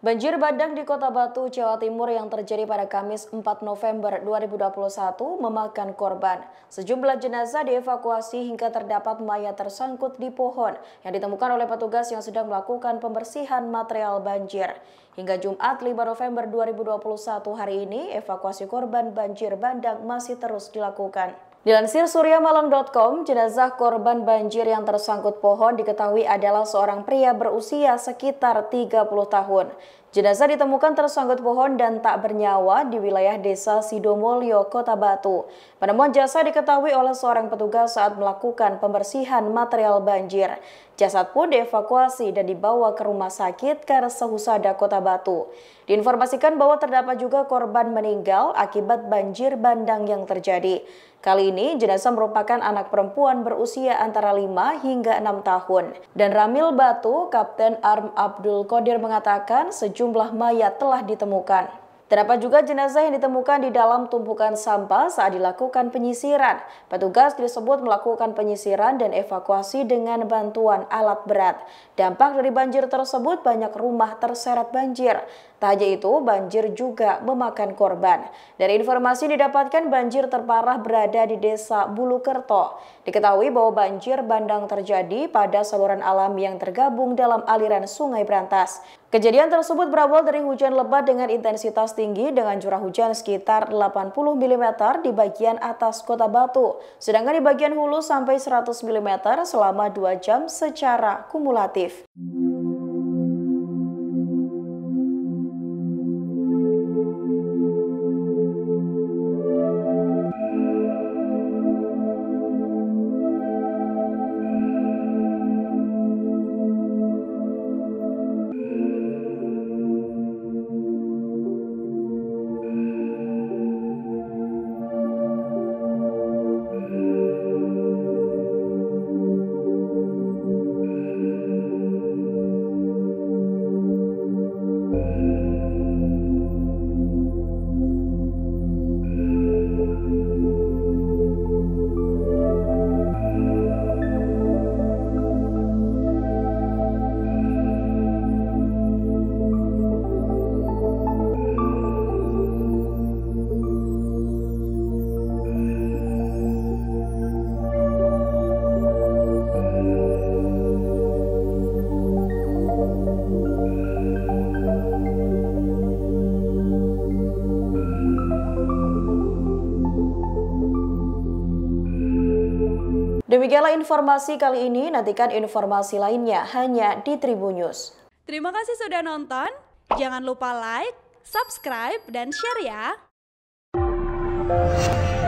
Banjir bandang di Kota Batu, Jawa Timur yang terjadi pada Kamis 4 November 2021 memakan korban. Sejumlah jenazah dievakuasi hingga terdapat mayat tersangkut di pohon yang ditemukan oleh petugas yang sedang melakukan pembersihan material banjir. Hingga Jumat 5 November 2021 hari ini, evakuasi korban banjir bandang masih terus dilakukan. Dilansir suryamalang.com, jenazah korban banjir yang tersangkut pohon diketahui adalah seorang pria berusia sekitar 30 tahun. Jenazah ditemukan tersangkut pohon dan tak bernyawa di wilayah desa Sidomulyo, Kota Batu. Penemuan jasad diketahui oleh seorang petugas saat melakukan pembersihan material banjir. Jasad pun dievakuasi dan dibawa ke rumah sakit Karsa Husada, Kota Batu. Diinformasikan bahwa terdapat juga korban meninggal akibat banjir bandang yang terjadi. Kali ini jenazah merupakan anak perempuan berusia antara 5 hingga 6 tahun. Dan Ramil Batu, Kapten Arm Abdul Qadir mengatakan sejumlah mayat telah ditemukan. Terdapat juga jenazah yang ditemukan di dalam tumpukan sampah saat dilakukan penyisiran. Petugas disebut melakukan penyisiran dan evakuasi dengan bantuan alat berat. Dampak dari banjir tersebut banyak rumah terseret banjir. Tak hanya itu, banjir juga memakan korban. Dari informasi didapatkan banjir terparah berada di desa Bulukerto. Diketahui bahwa banjir bandang terjadi pada saluran alami yang tergabung dalam aliran Sungai Brantas. Kejadian tersebut berawal dari hujan lebat dengan intensitas tinggi dengan curah hujan sekitar 80 mm di bagian atas Kota Batu, sedangkan di bagian hulu sampai 100 mm selama 2 jam secara kumulatif. Demikianlah informasi kali ini, nantikan informasi lainnya hanya di Tribun News. Terima kasih sudah nonton, jangan lupa like, subscribe, dan share ya!